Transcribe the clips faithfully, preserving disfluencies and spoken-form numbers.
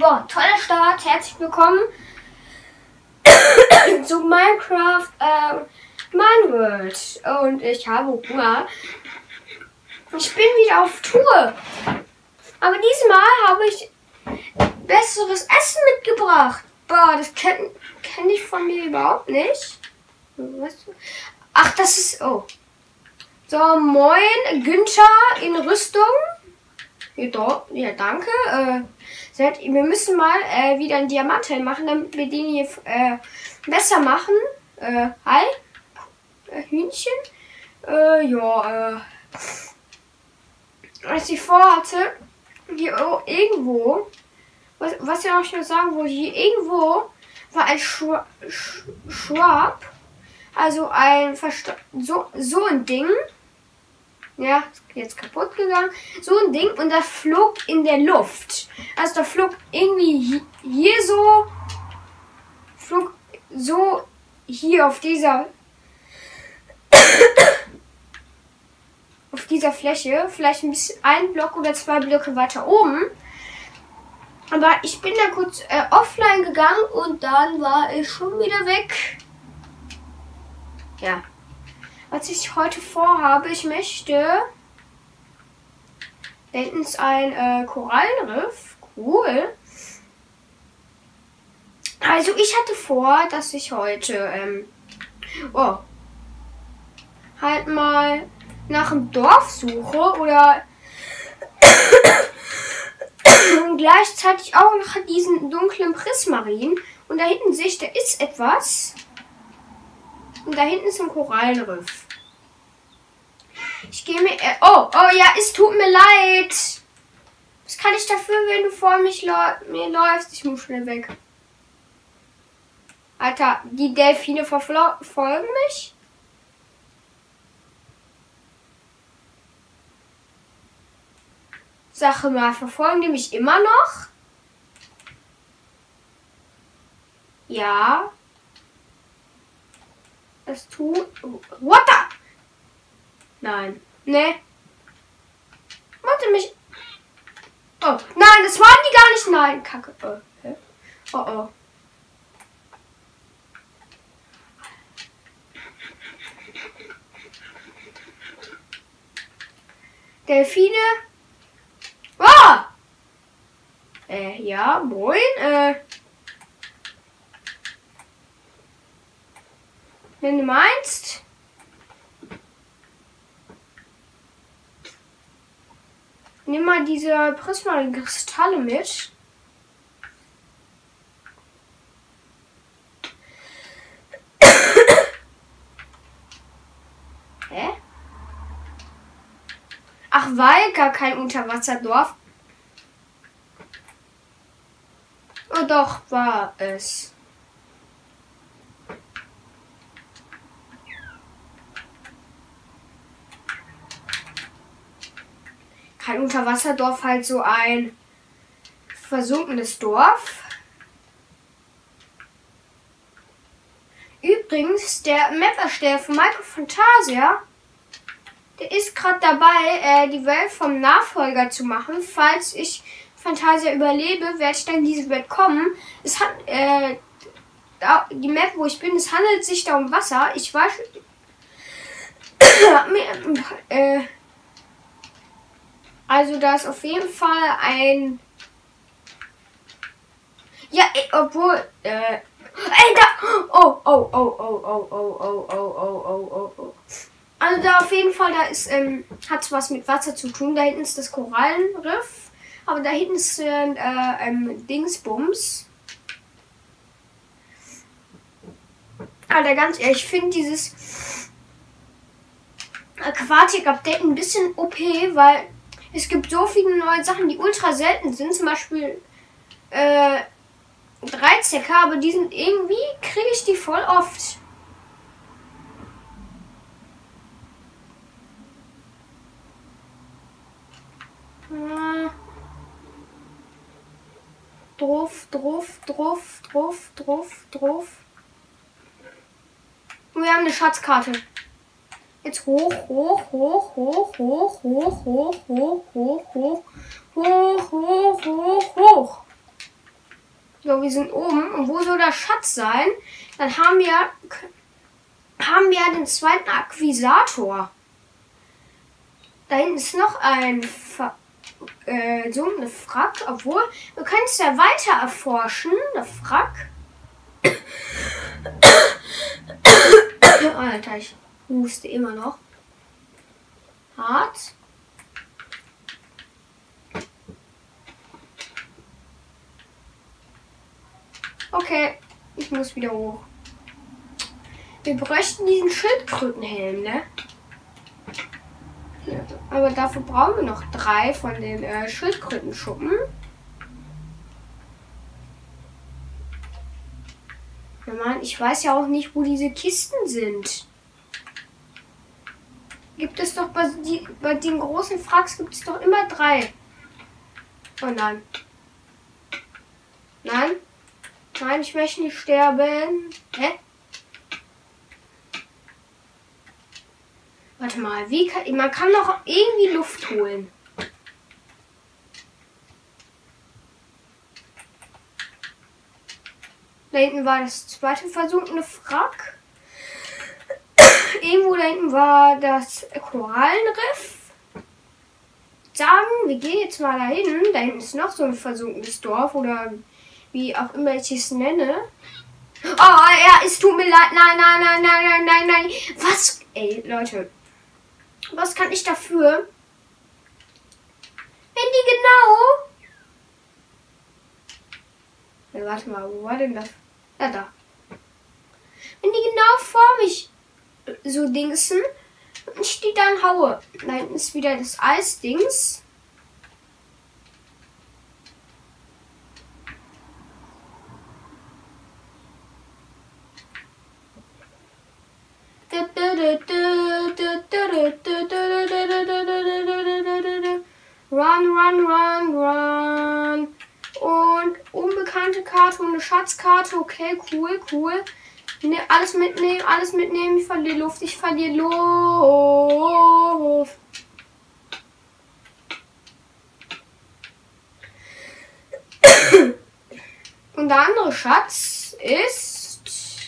Ja, toller Start. Herzlich willkommen zu Minecraft äh, Mineworld. Und ich habe Hunger. Ich bin wieder auf Tour. Aber diesmal habe ich besseres Essen mitgebracht. Boah, das kenne kenn ich von mir überhaupt nicht. Weißt du? Ach, das ist... Oh. So, moin, Günther in Rüstung. Ja, danke. Äh, wir müssen mal äh, wieder einen Diamanthelm machen, damit wir den hier äh, besser machen. Äh, hi, äh, Hühnchen. Äh, ja, äh, als ich vorhatte, hier oh, irgendwo, was, was ich auch schon sagen wollte, hier irgendwo war ein Schwab, Schwab also ein Versta so, so ein Ding. Ja, jetzt kaputt gegangen. So ein Ding und das flog in der Luft. Also da flog irgendwie hier so, flog so hier auf dieser, auf dieser Fläche, vielleicht ein bisschen ein Block oder zwei Blöcke weiter oben. Aber ich bin da kurz äh, offline gegangen und dann war ich schon wieder weg. Ja. Was ich heute vorhabe, ich möchte... Da hinten ist ein äh, Korallenriff. Cool. Also ich hatte vor, dass ich heute... Ähm, oh, halt mal nach einem Dorf suche oder... und gleichzeitig auch nach diesen dunklen Prismarin. Und da hinten sehe ich, da ist etwas... Und da hinten ist ein Korallenriff. Ich gehe mir... Äh, oh, oh ja, es tut mir leid. Was kann ich dafür, wenn du vor mich lau mir läufst? Ich muss schnell weg. Alter, die Delfine verfolgen mich? Sache mal, verfolgen die mich immer noch? Ja. Das tut... What the... Nein. Ne. Warte mich... Oh, nein, das waren die gar nicht. Nein, Kacke. Oh, hä? Oh, oh. Delfine. Oh! Äh, ja, moin. Äh... Wenn du meinst. Nimm mal diese Prisma-Kristalle mit. Hä? Ach, weil gar kein Unterwasserdorf. Oh doch, war es. Kein Unterwasserdorf, halt so ein versunkenes Dorf. Übrigens, der Map-Ersteller von Minecraft Fantasia, der ist gerade dabei, äh, die Welt vom Nachfolger zu machen. Falls ich Fantasia überlebe, werde ich dann in diese Welt kommen. Es hat, äh, da, die Map, wo ich bin, es handelt sich da um Wasser. Ich weiß, äh, also da ist auf jeden Fall ein... Ja, ey, obwohl... Äh, ey, da... Oh, oh, oh, oh, oh, oh, oh, oh, oh, oh, oh, oh. Also da auf jeden Fall, da ist... Ähm, hat was mit Wasser zu tun. Da hinten ist das Korallenriff. Aber da hinten ist äh, ähm, Dingsbums. Alter, ganz ehrlich, ich finde dieses Aquatic-Update ein bisschen O P, weil... Es gibt so viele neue Sachen, die ultra selten sind. Zum Beispiel äh, Dreizecker, aber die sind irgendwie, kriege ich die voll oft. Äh, drauf, drauf, drauf, drauf, drauf, drauf. Und wir haben eine Schatzkarte. Jetzt hoch, hoch, hoch, hoch, hoch, hoch, hoch, hoch, hoch, hoch, hoch, hoch, hoch, hoch. So, wir sind oben. Und wo soll der Schatz sein? Dann haben wir, haben wir den zweiten Akquisator. Da hinten ist noch ein Ver äh, so eine Frack. Obwohl, wir können es ja weiter erforschen. Eine Frack. Alter, ich huste immer noch. Hart. Okay, ich muss wieder hoch. Wir bräuchten diesen Schildkrötenhelm, ne? Ja, aber dafür brauchen wir noch drei von den äh, Schildkrötenschuppen. Ja, Mann, ich weiß ja auch nicht, wo diese Kisten sind. Gibt es doch bei, die, bei den großen Fracks gibt es doch immer drei. Oh nein. Nein. Nein, ich möchte nicht sterben. Hä? Warte mal, wie kann, man kann doch irgendwie Luft holen. Da hinten war das zweite versunkene Wrack. Irgendwo da hinten war das Korallenriff. Sagen, wir gehen jetzt mal dahin. Da hinten ist noch so ein versunkenes Dorf oder wie auch immer ich es nenne. Oh, ja, es tut mir leid. Nein, nein, nein, nein, nein, nein, nein. Was? Ey, Leute. Was kann ich dafür? Wenn die genau... Ja, warte mal, wo war denn das? Ja, da. Wenn die genau vor mich so dingsen und ich die dann haue. Da hinten ist wieder das Eisdings. Run, run, run, run. Und unbekannte Karte und eine Schatzkarte. Okay, cool, cool. Ne, alles mitnehmen, alles mitnehmen. Ich verliere Luft, ich verliere Luft. Und der andere Schatz ist...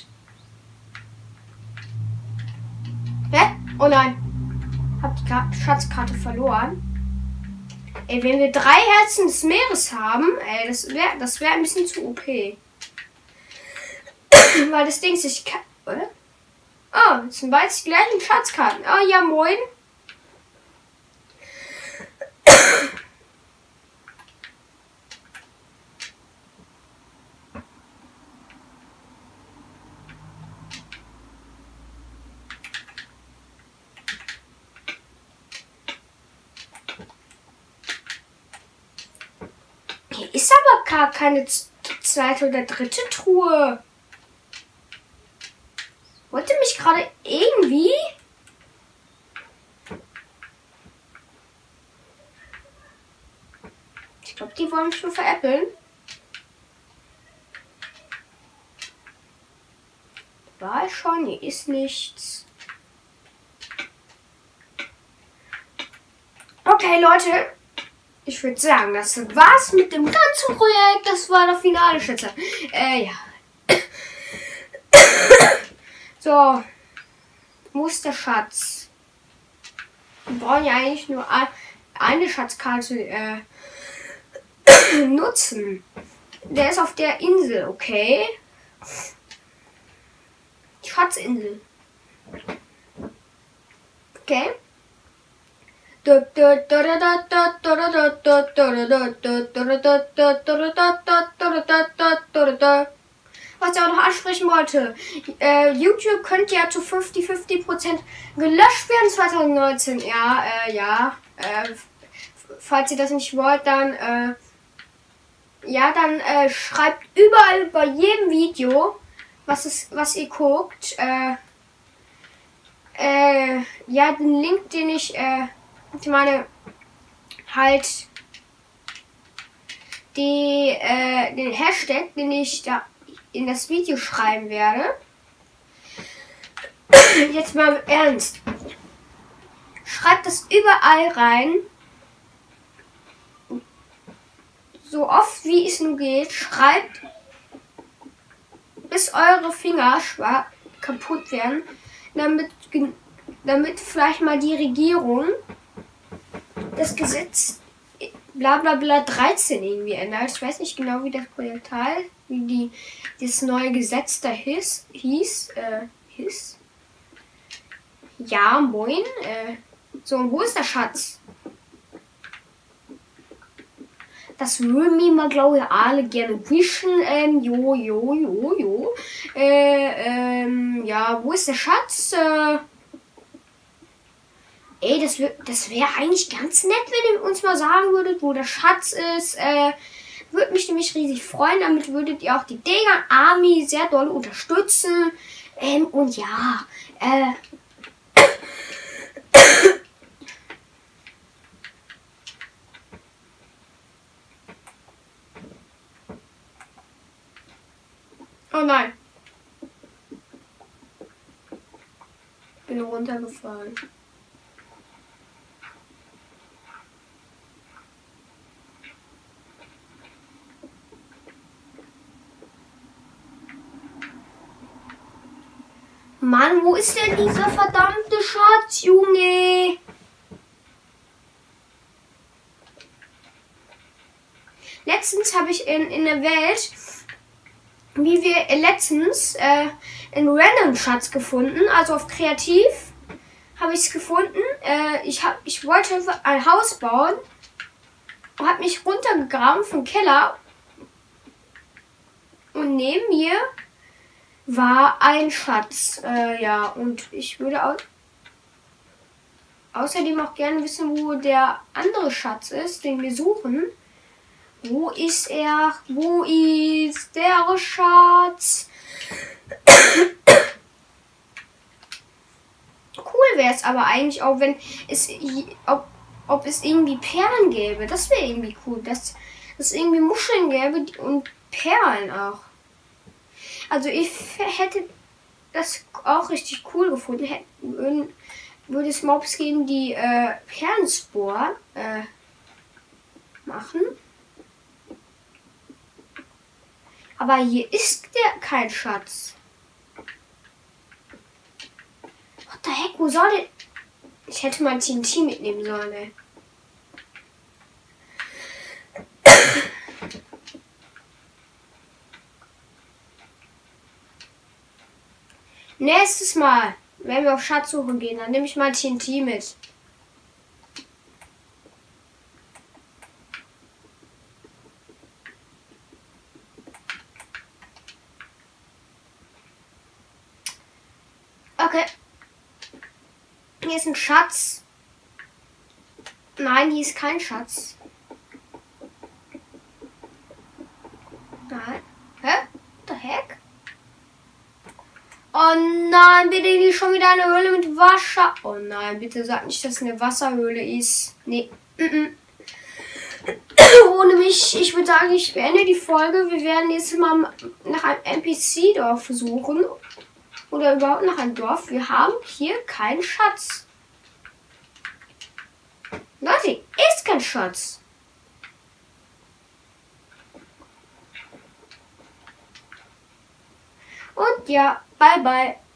Hä? Oh nein. Hab die Ka- Schatzkarte verloren. Ey, wenn wir drei Herzen des Meeres haben, ey, das wäre das wär ein bisschen zu O P. Weil das Ding ist, ich kann... Oder? Oh, jetzt sind beides die gleichen Schatzkarten. Oh, ja, moin. Hier ist aber gar keine zweite oder dritte Truhe. Wollte mich gerade irgendwie... Ich glaube, die wollen mich nur veräppeln. War schon, hier ist nichts. Okay, Leute. Ich würde sagen, das war's mit dem ganzen Projekt. Das war der finale Schätze. Äh, ja. So. Wo ist der Schatz? Wir brauchen ja eigentlich nur eine Schatzkarte äh, nutzen. Der ist auf der Insel, okay? Schatzinsel. Okay. Was ich auch noch ansprechen wollte. Äh, YouTube könnte ja zu fünfzig fünfzig Prozent gelöscht werden zwanzig neunzehn. Ja, äh, ja. Äh, falls ihr das nicht wollt, dann, äh, ja, dann äh, schreibt überall bei jedem Video, was, ist, was ihr guckt, äh, äh, ja, den Link, den ich, äh, ich meine, halt, die, äh, den Hashtag, den ich da in das Video schreiben werde. Jetzt mal im Ernst. Schreibt das überall rein. So oft wie es nur geht. Schreibt bis eure Finger schwach kaputt werden, damit, damit vielleicht mal die Regierung das Gesetz bla bla bla dreizehn irgendwie ändert. Ich weiß nicht genau, wie das Projekt heißt, wie die, das neue Gesetz da hieß. hieß, äh, hieß. Ja, moin. Äh, so, und wo ist der Schatz? Das würden wir mal, glaube ich, alle gerne wischen. Ähm, jo, jo, jo, jo. Äh, ähm, ja, wo ist der Schatz? Äh, ey, das, das wäre eigentlich ganz nett, wenn ihr uns mal sagen würdet, wo der Schatz ist. Äh, würde mich nämlich riesig freuen. Damit würdet ihr auch die Degan Army sehr doll unterstützen. Ähm, und ja, äh... Oh nein. Bin runtergefallen. Mann, wo ist denn dieser verdammte Schatz, Junge? Letztens habe ich in, in der Welt, wie wir äh, letztens, äh, einen random Schatz gefunden, also auf Kreativ habe ich es gefunden. Äh, ich, hab, ich wollte ein Haus bauen und habe mich runtergegraben vom Keller und neben mir war ein Schatz. Äh, ja, und ich würde au außerdem auch gerne wissen, wo der andere Schatz ist, den wir suchen. Wo ist er? Wo ist der Schatz? Cool wäre es aber eigentlich auch, wenn es, ob, ob es irgendwie Perlen gäbe. Das wäre irgendwie cool, dass es irgendwie Muscheln gäbe und Perlen auch. Also ich hätte das auch richtig cool gefunden. Hätten, würde es Mobs geben, die äh, Perlenspor äh, machen. Aber hier ist der kein Schatz. What the heck, wo soll der? Ich hätte mal T N T mitnehmen sollen, ey. Nächstes Mal, wenn wir auf Schatzsuche gehen, dann nehme ich mal T N T mit. Okay. Hier ist ein Schatz. Nein, hier ist kein Schatz. Nein. Hä? What the heck? Oh nein, bitte nicht schon wieder eine Höhle mit Wasser. Oh nein, bitte sag nicht, dass es eine Wasserhöhle ist. Nee. Mm -mm. Ohne mich, ich würde sagen, ich beende die Folge. Wir werden jetzt mal nach einem N P C-Dorf suchen. Oder überhaupt nach einem Dorf. Wir haben hier keinen Schatz. Leute, ist kein Schatz. Und ja, bye bye.